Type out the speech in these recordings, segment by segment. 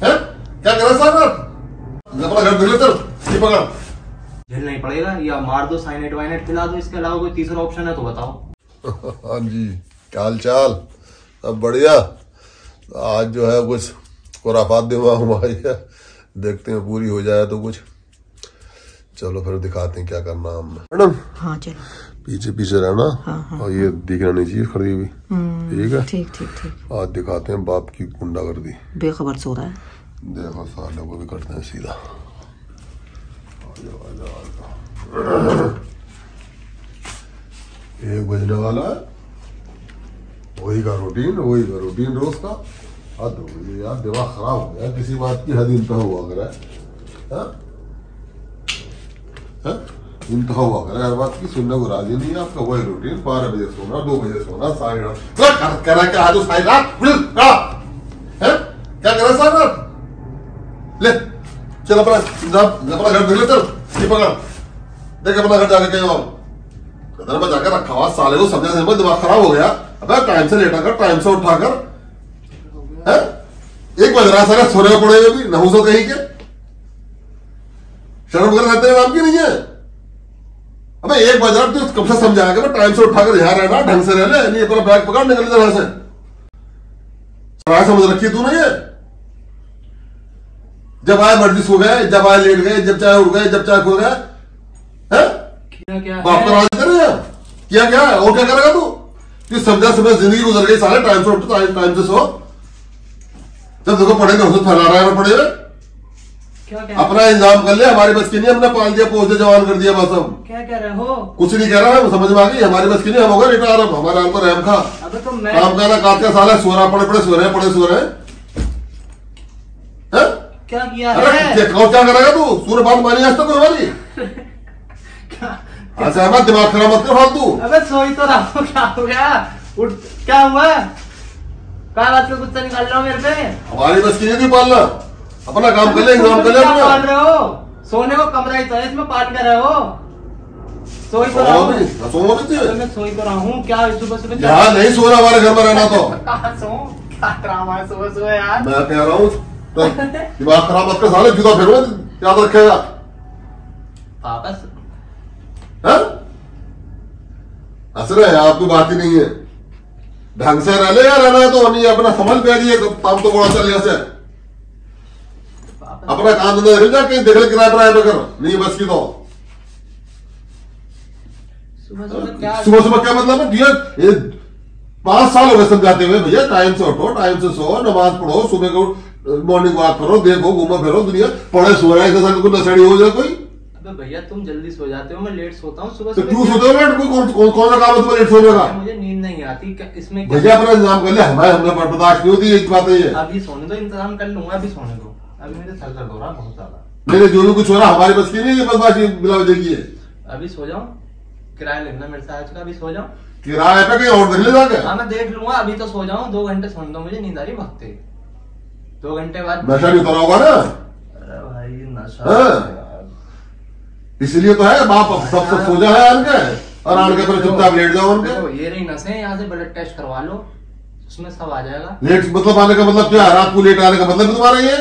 है? क्या कर रहा साहब? अपना घर देख ले, चल ये पकड़। झेल नहीं पड़ेगा या मार दो, साइनेट वाइनेट खिला दो, इसके अलावा कोई तीसरा ऑप्शन है तो बताओ। हाँ जी, क्या हाल चाल? सब बढ़िया। आज जो है कुछ खुराफात दिमाग हमारी है, देखते हैं पूरी हो जाए तो कुछ। चलो फिर दिखाते हैं क्या करना हमने। मैडम हाँ चलो, पीछे पीछे रहना। हाँ। और ये दिखना नहीं चाहिए खड़ी हुई, ठीक है? ठीक ठीक ठीक। आज दिखाते हैं बाप की गुंडागर्दी। बेखबर सो रहा है, देखो साले को भी करते हैं सीधा। एक बजने वाला है, वही का रूटीन रोज का। हद हो गई यार, दिमाग खराब हो गया। किसी बात की हद इंतहा हुआ करे, इंतहा हुआ करे हर बात की। सुनने को राजी नहीं है आपका। वही रूटीन, 12 बजे सोना, 2 बजे सोना, 8:30 करा क्या है? तो 8:30 क्या करा साहब? ले चल अपना घर देख ले, चल ये पकड़। देख अपना घर जाके कहीं और कदर में जाकर रखा हुआ। साले को समझा समझ दिमाग खराब हो गया। अबे टाइम से लेटा कर, टाइम से उठा कर, है? 1 बज रहा सारे सोने पड़े हुए भी नहुसो कहीं के। शर्म वगैरह रहते हैं नाम की नहीं है। अबे 1 बज रहा, तो कब से समझाया कि टाइम से उठाकर यहाँ रहना, ढंग से रहना, नहीं अपना बैग पकड़ निकल जा यहाँ से। समझ रखी तूने ये? जब आए मर्जी सो गए, जब आए लेट गए, जब चाहे उठ गए, जब चाहे खो गए। बाप तो राज करे क्या क्या है? और क्या करेगा तू समझा समझ जिंदगी गुजर गई सारे। टाइम से उठो, टाइम से सो। जब देखो पढ़ेगा उसको फैला रहा है, पड़े अपना इंतजाम कर ले। हमारी बस की नहीं, हमने पाल दिया, पोस दिया, जवान कर दिया, बस हम। क्या कह रहे हो? कुछ नहीं कह रहा है, समझ में आ गई। हमारी बस की नहीं, हम होगा रिटायर। अब हमारे हाल पर रहम खा। तो काम का ना काट का साला सोरा पड़े सो रहे। क्या किया है? क्या करेगा तू? सूर्य बात मानी आज तक तो हमारी। अच्छा मत दिमाग खराब मत कर फालतू। अबे सोई तो रहा हूँ, क्या हो गया? उठ, क्या हुआ? क्या बात का गुस्सा निकाल रहा हो मेरे पे? हमारी बस की नहीं थी पालना। अपना काम कर ले, इंतजाम कर ले। क्या पाल रहे हो? सोने को कमरा ही तो है, इसमें पाल कर रहे हो? सोई तो रहा हूँ, मैं सोई तो रहा हूँ। क्या सुबह यहाँ नहीं सोना, हमारे घर में रहना। तो कहाँ सो? क्या ड्रामा है सुबह यार? मैं कह रहा हूँ तो दिमाग खराब मत कर साले, जुदा फिर याद रखेगा। वापस हंस रहे हैं, आपकी बात ही नहीं है। ढंग से रह ले यार, रहना है तो नहीं। अपना समझ पे आइए, काम तो बड़ा चल से अपना काम धंधा देख जा, कहीं देख ले किराए पर कर नहीं बस की। तो सुबह सुबह क्या मतलब है? 5 साल हो गए समझाते हुए भैया, टाइम से उठो, टाइम से सो, नमाज पढ़ो, सुबह को मॉर्निंग वॉक करो, देखो घूमो फिरो दुनिया। पढ़े सो रहा है को नशेड़ी हो जाए कोई। अबे भैया तुम जल्दी सो जाते हो, मैं लेट सोता हूँ। सुबह तो तू सोते हो लेट? कौन सा काम है तुम्हें लेट सोने का? मुझे नींद नहीं आती। इसमें भैया अपना इंतजाम कर ले। हमें बर्दाश्त नहीं होती, एक बात है ये। अभी सोने दो, इंतजाम कर लूंगा। अभी सोने दो, अभी मेरे सर दर्द हो रहा बहुत ज्यादा। मेरे जो भी कुछ हो रहा हमारी बस की नहीं है, बदमाशी बिला वजह की है। अभी सो जाऊं? किराया लेना मेरे से आज का, अभी सो जाऊं? किराए पे कहीं और देख ले जाके। हाँ मैं देख लूंगा, अभी तो सो जाऊं। 2 घंटे सोने दो मुझे, नींद आ रही भगते। 2 घंटे बाद नशा नहीं उतरा होगा ना? अरे भाई नशा इसलिए तो है बाप सब सो जा है आन के, और आन के फिर चुपचाप लेट जाओ उनके। ये रही नसें, यहाँ से ब्लड टेस्ट करवा लो, उसमें सब आ जाएगा। लेट मतलब आने का मतलब क्या है? रात को लेट आने का मतलब तुम्हारा ये?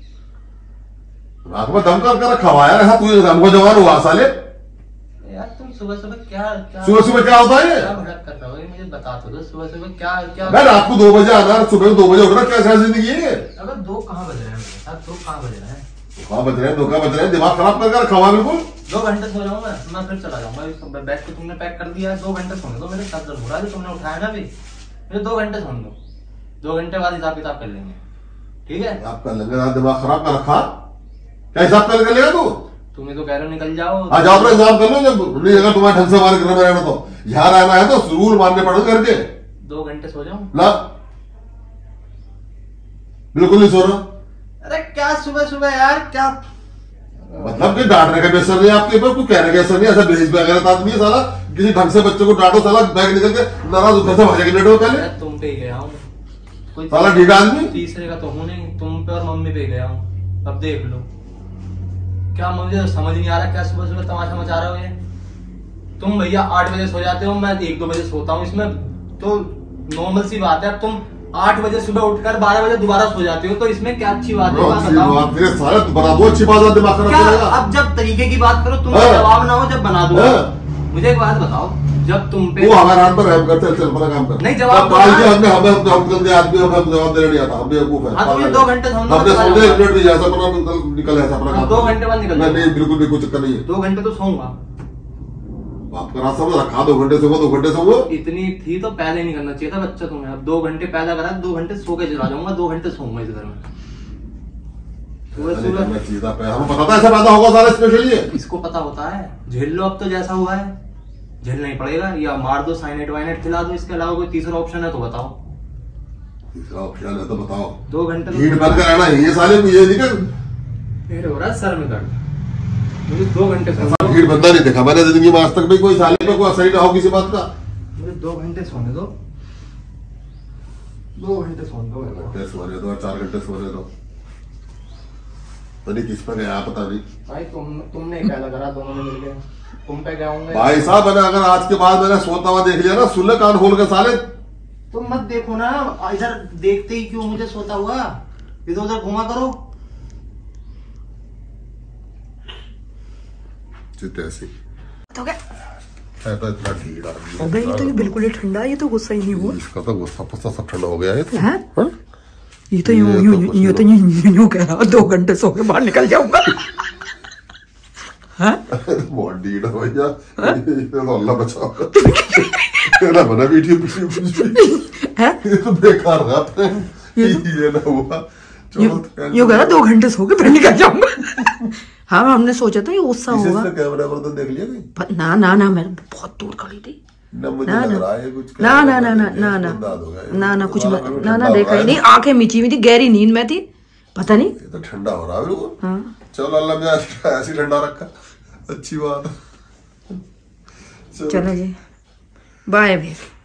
रात में दम कर रखा हुआ यार। तू हमको जवान हुआ साले यार। तुम सुबह सुबह क्या सुबह क्या होता है? क्या भड़क कर रहे हो मुझे बता दो। सुबह सुबह क्या मैं रात को 2 बजे आना, सुबह 2 बजे उठना, क्या जिंदगी है? अगर 2 कहाँ बज रहे हैं मेरे साथ? 2 कहाँ बज रहे हैं? कहाँ बज रहे हैं? 2 कहाँ बज रहे हैं? दिमाग खराब कर रखा हुआ बिल्कुल। 2 घंटे सो जाऊँ मैं फिर चला जाऊंगा। बैग को तुमने पैक कर दिया है, 2 घंटे सोने दो। मेरे सर दर्द हो रहा है, तुमने उठाया ना अभी। मुझे 2 घंटे सोने दो, 2 घंटे बाद हिसाब किताब कर लेंगे, ठीक है? आप कर लेंगे। दिमाग खराब कर रखा, क्या हिसाब कर लेगा तू? तुम्हें तो कह रहे हो निकल जाओ। हाँ जाओ, अपना इंतजाम कर लो। जब नहीं अगर तुम्हारे ढंग से हमारे घर में रहना तो यहाँ रहना है तो रूल मानने पड़ेगा करके। 2 घंटे सो जाऊं? ना बिल्कुल नहीं सो रहा। अरे क्या सुबह सुबह यार, क्या मतलब कि डांटने का बेसर नहीं आपके ऊपर, कुछ कहने का असर नहीं। ऐसा बेच वगैरह आदमी है साला। किसी ढंग से बच्चे को डांटो साला, बैग निकल के नाराज घर से भागे मिनट में पहले। तुम पे ही गया हूँ साला ठीक आदमी। तीसरे का तो हूँ नहीं, तुम पे और मम्मी पे गया हूँ। अब देख लो क्या, मुझे समझ नहीं आ रहा क्या सुबह सुबह तमाशा मचा रहे हो ये। तुम भैया 8 बजे सो जाते हो, मैं 1-2 बजे सोता हूँ। इसमें तो नॉर्मल सी बात है। अब तुम 8 बजे सुबह उठकर 12 बजे दोबारा सो जाते हो, तो इसमें क्या अच्छी बात है? अच्छी बात मेरे सारे बना दो, अच्छी बात है, दिमाग खराब करेगा। अब जब तरीके की बात करो तुम, जवाब ना हो जब बना दो। मुझे एक बात बताओ, जब तुम पे वो हमारे हाथ पर रहम कर, चल अपना काम कर। नहीं जवाब हमें आदमी हमें जवाब देना नहीं आता, हम बेवकूफ है। हमने 2 घंटे हमने सोचे 1 मिनट भी जैसा अपना निकल ऐसा अपना काम 2 घंटे बाद निकल। नहीं बिल्कुल भी कोई चक्कर नहीं है। 2 घंटे तो सोऊंगा। आपका रास्ता में रखा 2 घंटे सोओ, 2 घंटे सोओ। इतनी थी तो पहले नहीं करना चाहिए था बच्चा तुम्हें। अब 2 घंटे पैदा करा, 2 घंटे सो के चला जाऊंगा, 2 घंटे सोऊंगा इस घर में। हमें पता था ऐसा पैदा होगा सारा, स्पेशली इसको पता होता है। झेल लो अब तो, जैसा हुआ है झेलना ही पड़ेगा, या मार दो, साइनेट वाइनेट खिला दो। इसके अलावा कोई तीसरा ऑप्शन है तो बताओ। तीसरा ऑप्शन है तो बताओ। 2 घंटे भीड़ भर कर रहना ये साले ये निकल मेरे हो रहा है सर में दर्द। मुझे 2 घंटे भीड़ बंदा नहीं देखा मैंने जिंदगी में आज तक भी, कोई साले पे कोई असर ही ना हो किसी बात का। मुझे 2 घंटे सोने दो, 2 घंटे सोने दो, 4 घंटे सोने दो। पता किस पर गया पता नहीं भाई। तुमने क्या करा, दोनों ने मिलके तुम पे क्या होंगे भाई साहब। मैंने अगर आज के बाद मैंने सोता हुआ देख लिया ना, सुन ले कान खोल के साले। तुम मत देखो ना इधर, देखते ही क्यों मुझे सोता हुआ, इधर उधर घुमा करो। ऐसी तो क्या है तो इतना ढीठ आदमी है। अबे ये तो बिल्कुल ही ठंडा, ये तो गुस्सा ही नहीं हुआ। इसका तो गुस्सा पुस्सा सब ठंडा हो गया है। हैं? ये तो यूं कह रहा 2 घंटे सो के बाहर निकल जाऊंगा। बहुत ढीठ है भैया, तो अल्लाह बचाओ। ना बना वीडियो ये तो बेकार था। ये ना हुआ यूं कह रहा 2 घंटे सो के फिर निकल जाऊंगा। हाँ हमने सोचा था ये गुस्सा होगा। कैमरा पर तो देख लिया कहीं? ना मैं बहुत दूर खड़ी थी। ना मुझे लग रहा है कुछ ना कुछ ना देखा ही नहीं, आंखें मिची हुई थी, गहरी नींद में थी, पता नहीं। ये तो ठंडा हो रहा है बिल्कुल। हाँ चलो अल्लाह ने ऐसी ठंडा रखा, अच्छी बात है। चलो जी बाय फिर।